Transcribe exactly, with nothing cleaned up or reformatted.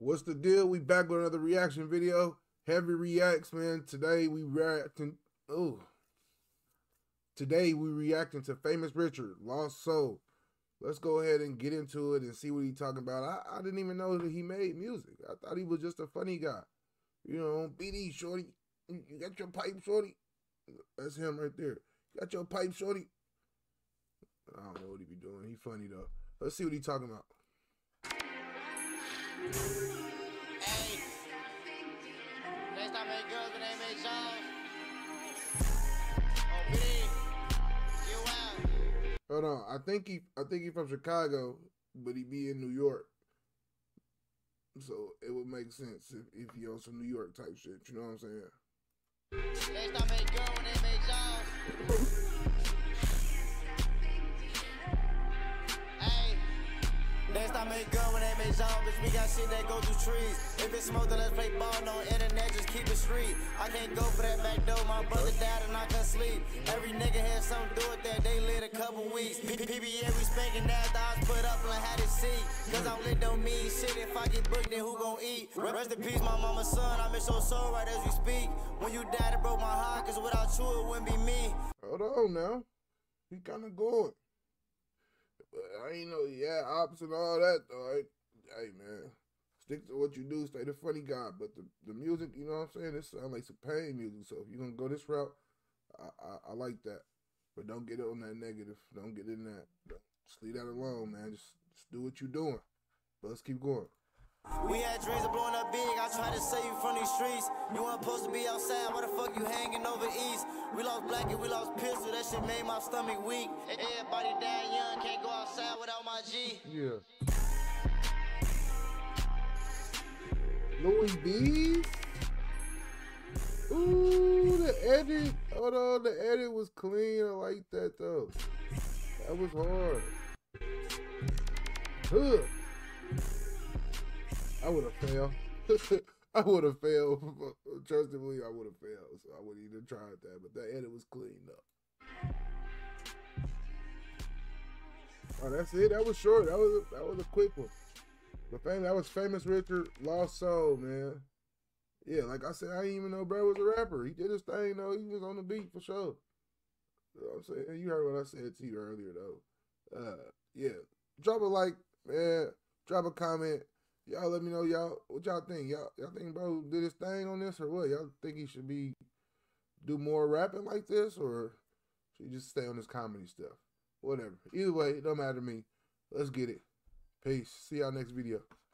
What's the deal? We back with another reaction video. Heavy reacts, man. Today we reacting. Oh, today we reacting to Famous Richard, Lost Soul. Let's go ahead and get into it and see what he's talking about. I, I didn't even know that he made music. I thought he was just a funny guy. You know, B D shorty, you got your pipe, shorty. That's him right there. You got your pipe, shorty. I don't know what he be doing. He funny though. Let's see what he's talking about. Hey, next time make girls when they make songs. Oh, B D, you out. Hold on. I think he I think he from Chicago, but he be in New York. So it would make sense if, if he on some New York type shit. You know what I'm saying? Next time make girls when they make songs. Next time make girl when they make songs, bitch, we got shit that go through trees. If it's smoke, then let's play ball, no internet, just keep it street. I can't go for that back door, my brother died and I couldn't sleep. Every nigga had something to do with that, they lit a couple weeks. P B A, we spanking that, I was put up and had to see. Cause I'm lit don't mean shit, if I get booked, then who gon' eat? Rest in peace, my mama's son, I miss your soul right as we speak. When you died, it broke my heart, cause without you, it wouldn't be me. Hold on now. He kinda going. I ain't know, yeah, ops and all that, though. Right? Hey, man, stick to what you do. Stay the funny guy. But the, the music, you know what I'm saying? It sounds like some pain music. So if you're going to go this route, I, I, I like that. But don't get it on that negative. Don't get in that. Just leave that alone, man. Just, just do what you're doing. But let's keep going. We had dreams of blowing up big, I tried to save you from these streets. You weren't supposed to be outside, why the fuck you hanging over east? We lost Black and we lost Pistol, that shit made my stomach weak. Everybody dying young, can't go outside without my G. Yeah. Louis B's? Ooh, the edit. Hold on, the edit was clean. I like that though. That was hard. Ugh. I would have failed. I would have failed. Trustingly, I would have failed. So I wouldn't even tried that. But that edit was cleaned up. Oh, that's it. That was short. That was a, that was a quick one. But fam, that was Famous Richard, Lost Soul, man. Yeah, like I said, I didn't even know bro was a rapper. He did his thing though. He was on the beat for sure. You know what I'm saying? You heard what I said to you earlier though. Uh, yeah. Drop a like, man. Drop a comment. Y'all let me know, y'all, what y'all think? Y'all y'all think bro did his thing on this or what? Y'all think he should be, do more rapping like this or should he just stay on this comedy stuff? Whatever. Either way, it don't matter to me. Let's get it. Peace. See y'all next video.